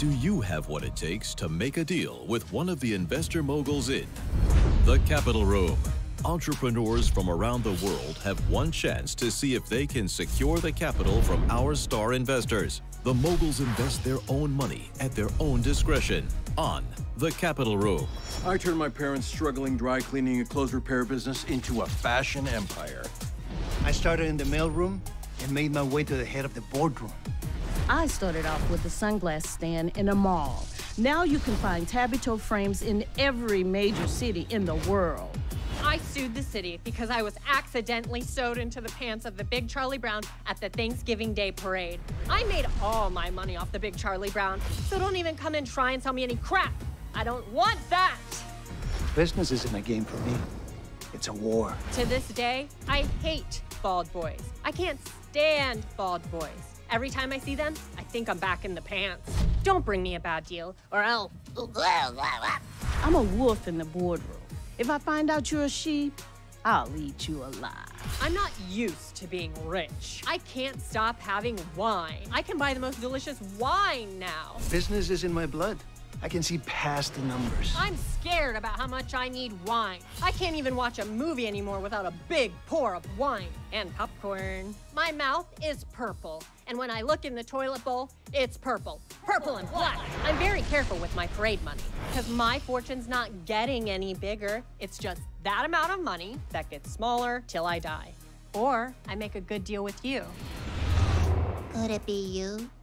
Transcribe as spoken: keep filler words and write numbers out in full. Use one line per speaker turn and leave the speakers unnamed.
Do you have what it takes to make a deal with one of the investor moguls in the Capital Room? Entrepreneurs from around the world have one chance to see if they can secure the capital from our star investors. The moguls invest their own money at their own discretion on the Capital Room.
I turned my parents' struggling dry cleaning and clothes repair business into a fashion empire.
I started in the mailroom and made my way to the head of the boardroom.
I started off with a sunglass stand in a mall. Now you can find Tabito frames in every major city in the world.
I sued the city because I was accidentally sewed into the pants of the Big Charlie Brown at the Thanksgiving Day parade. I made all my money off the Big Charlie Brown, so don't even come and try and tell me any crap. I don't want that.
Business isn't a game for me. It's a war.
To this day, I hate bald boys. I can't stand bald boys. Every time I see them, I think I'm back in the pants. Don't bring me a bad deal, or I'll...
I'm a wolf in the boardroom. If I find out you're a sheep, I'll eat you alive.
I'm not used to being rich. I can't stop having wine. I can buy the most delicious wine now.
Business is in my blood. I can see past the numbers.
I'm scared about how much I need wine. I can't even watch a movie anymore without a big pour of wine and popcorn. My mouth is purple, and when I look in the toilet bowl, it's purple. Purple and black. I'm very careful with my parade money, because my fortune's not getting any bigger. It's just that amount of money that gets smaller till I die. Or I make a good deal with you.
Could it be you?